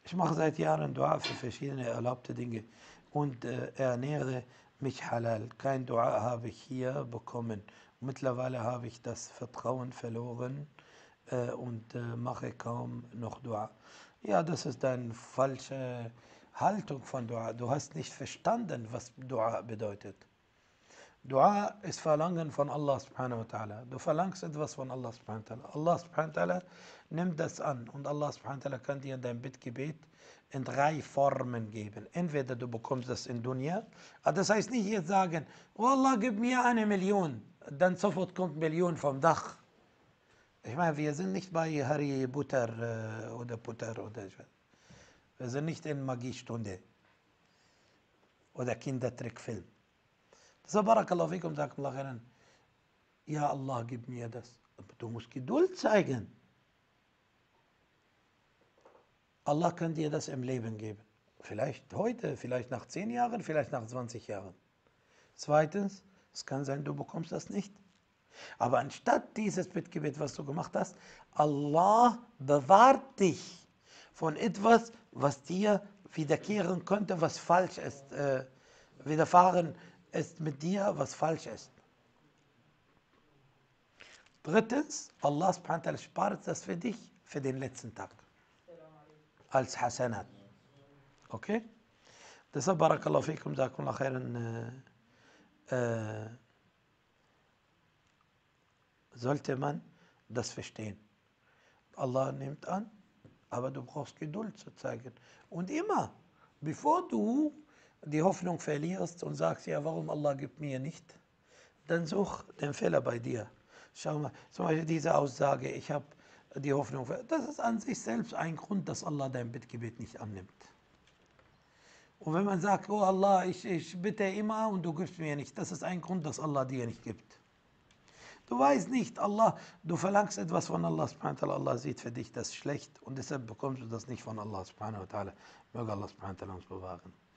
Ich mache seit Jahren Dua für verschiedene erlaubte Dinge und ernähre mich halal. Kein Dua habe ich hier bekommen. Mittlerweile habe ich das Vertrauen verloren und mache kaum noch Dua. Ja, das ist eine falsche Haltung von Dua. Du hast nicht verstanden, was Dua bedeutet. Dua ist Verlangen von Allah subhanahu wa ta'ala. Du verlangst etwas von Allah subhanahu wa ta'ala. Allah subhanahu wa ta'ala nimmt das an und Allah subhanahu wa ta'ala kann dir dein Bittgebet in 3 Formen geben. Entweder du bekommst das in Dunya, aber das heißt nicht jetzt sagen, oh Allah, gib mir 1 Million, dann sofort kommt 1 Million vom Dach. Ich meine, wir sind nicht bei Harry Potter oder Potter oder so. Wir sind nicht in Magiestunde oder Kindertrickfilm. Deshalb Barakallahu fikum, sagt Allah khairan. Ja Allah, gib mir das. Aber du musst Geduld zeigen. Allah kann dir das im Leben geben. Vielleicht heute, vielleicht nach 10 Jahren, vielleicht nach 20 Jahren. Zweitens, es kann sein, du bekommst das nicht. Aber anstatt dieses Bittgebet, was du gemacht hast, Allah bewahrt dich von etwas, was dir widerkehren könnte, was falsch ist, widerfahren ist mit dir, was falsch ist. Drittens, Allah subhanahu wa ta'ala spart das für dich für den letzten Tag. Als Hasanat. Okay? Deshalb Barakallahu fikum, jazakumullah khairan, sollte man das verstehen. Allah nimmt an, aber du brauchst Geduld zu zeigen. Und immer, bevor du die Hoffnung verlierst und sagst, ja, warum Allah gibt mir nicht, dann such den Fehler bei dir. Schau mal, zum Beispiel diese Aussage, ich habe die Hoffnung, das ist an sich selbst ein Grund, dass Allah dein Bittgebet nicht annimmt. Und wenn man sagt, oh Allah, ich bitte immer und du gibst mir nicht, das ist ein Grund, dass Allah dir nicht gibt. Du weißt nicht, Allah, du verlangst etwas von Allah subhanahu wa ta'ala, Allah sieht für dich das schlecht und deshalb bekommst du das nicht von Allah subhanahu wa ta'ala. Möge Allah subhanahu wa ta'ala uns bewahren.